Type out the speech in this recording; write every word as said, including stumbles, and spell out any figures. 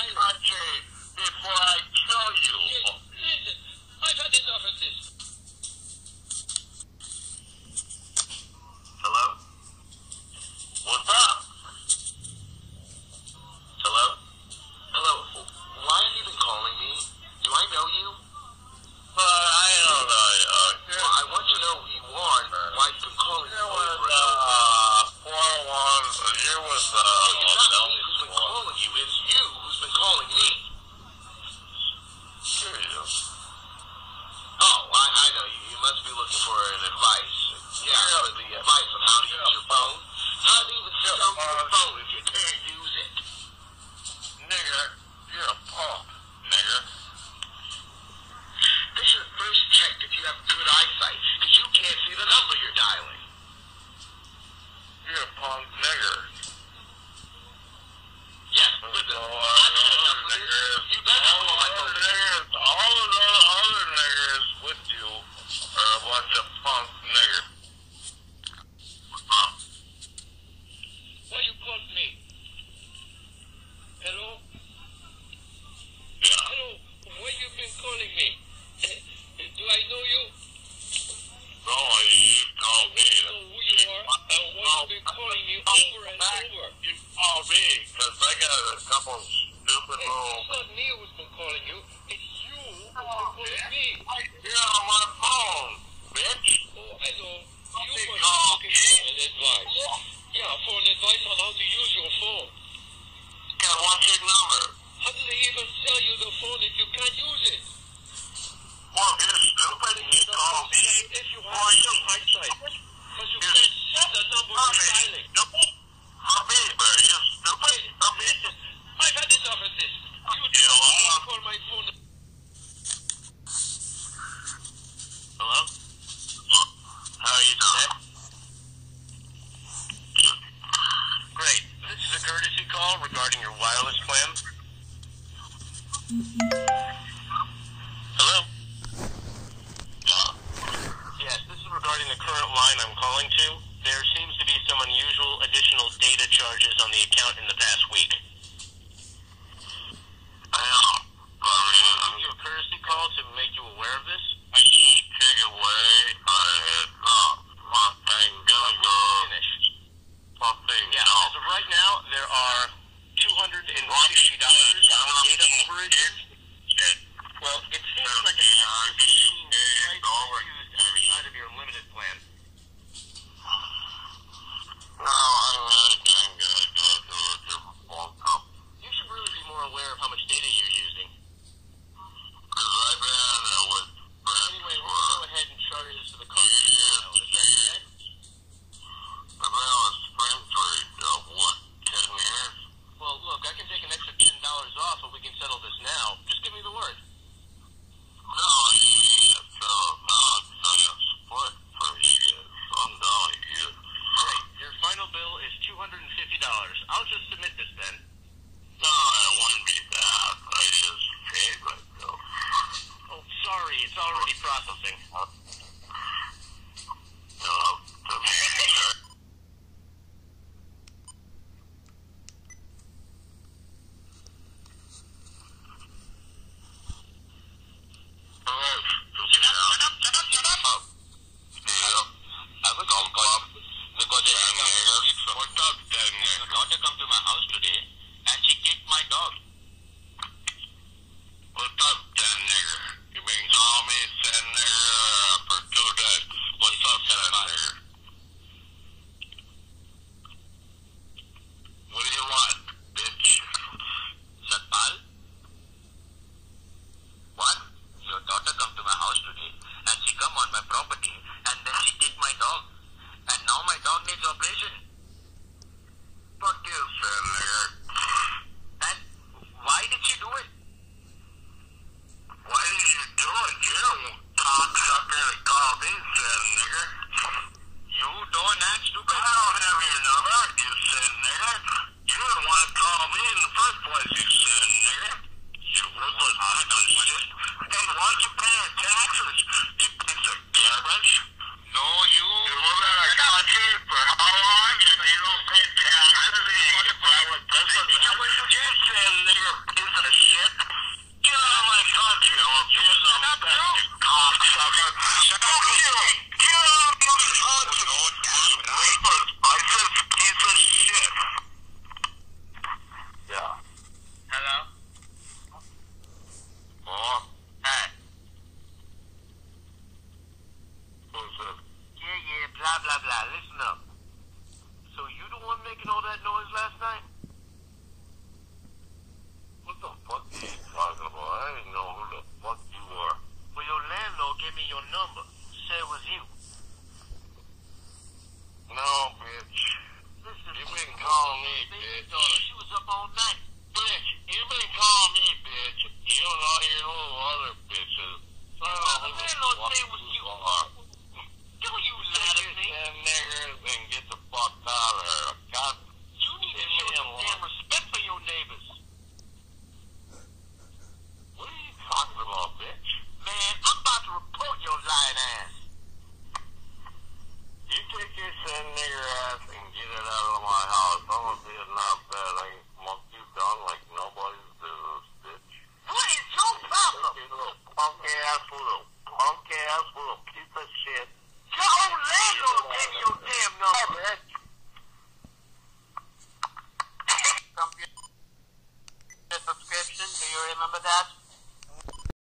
country before I kill you. Listen, I've had enough of this. Hello? What's up? Hello? Hello? Why have you been calling me? Do I know you? Uh, I don't know you. Well, I want to know who you are and why you've been calling me over and over. Uh, four one, you're with, uh... Yeah, it's not me who's been calling you, it's you who's been calling me. Sure you do. Oh, I, I know. You, you must be looking for an advice. Yeah, yeah. For the advice on how to use your phone. How to even sell yeah, your phone if you can't use it. Nigger, you're a punk, nigger. They should have first checked if you have good eyesight, because you can't see the number you're dialing. You're a punk nigger. Yes, listen, so, uh, I've had enough of this. You better not call my phone niggers. All of the other niggers with you are a bunch of punk niggers. Huh? Why you called me? Hello? Yeah. Hello? Why you been calling me? Do I know you? No, you call me. I don't know who you are and why you been calling me over and over. You call me, because I got a couple stupid Hey, little... it's not me who's been calling you. It's you who's been calling me. You're on my phone, bitch. Oh, hello. You Big must call. be looking for an advice. Yeah, for an advice on how to use your phone. Got one big number. How do they even sell you the phone if you can't use it? Well, if you're stupid, you call me. If you have some eyesight, because you can't see the number you're dialing. I'll be, but you're stupid. I'll be. I've had enough of this. You Yeah, well, call my phone. hello? How are you doing? Great. This is a courtesy call regarding your wireless plan. Hello? Yeah. Yes, this is regarding the current line I'm calling to. There seems to be some unusual additional data charges on the account in the past week. I know. I mean, I'll give you a courtesy call to make you aware of this. I can't take it away. I uh, fucking gonna go. Finish. Fucking yeah. No. As of right now, there are two hundred and sixty dollars on data overages. Well, it seems like a extra fifteen right used outside of your limited plan. No, I really can't go to it. piece of shit. Get out of my country, or get some you cocksucker. Shut up, you. Get out of my country. I said piece of shit. Yeah. Hello? Oh? Hey. Who's this? Yeah, yeah, blah, blah, blah. Listen up. So you the one making all that noise last night? What the fuck are you talking about? I didn't know who the fuck you were. Well, your landlord gave me your number. Said it was you. No, bitch. Listen, You been calling me, bitch. daughter, she was up all night. Bitch, you been calling me, bitch. You and all your little other bitches. So I don't know who the landlord fuck say it was you you. are. Don't you lie to me. Them niggers and get the fuck out of here. God, You need to show some damn respect for your neighbors. what are you talking about, bitch? Man, I'm about to report your lying ass. You take your son nigger ass and get it out of my house. I'm gonna be a not bad. I can smoke you down like nobody's business, bitch. What is your problem? You little punk ass little punk ass little piece of shit. Your own landlord gave me your damn number. bitch. Some subscription, do you remember that?